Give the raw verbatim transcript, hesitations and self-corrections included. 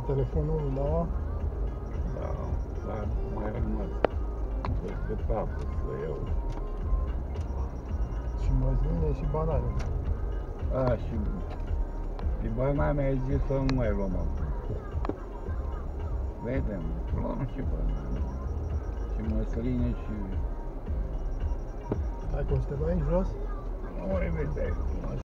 telefonul nouă? Da, dar mai rămas peste patru să iau. Și măsline și banane. A, și, și banane ai zis să nu mai luăm acum. Vedem, luăm și banane. Și măsline și... Hai cum să te mai jos? Nu mai vedeai.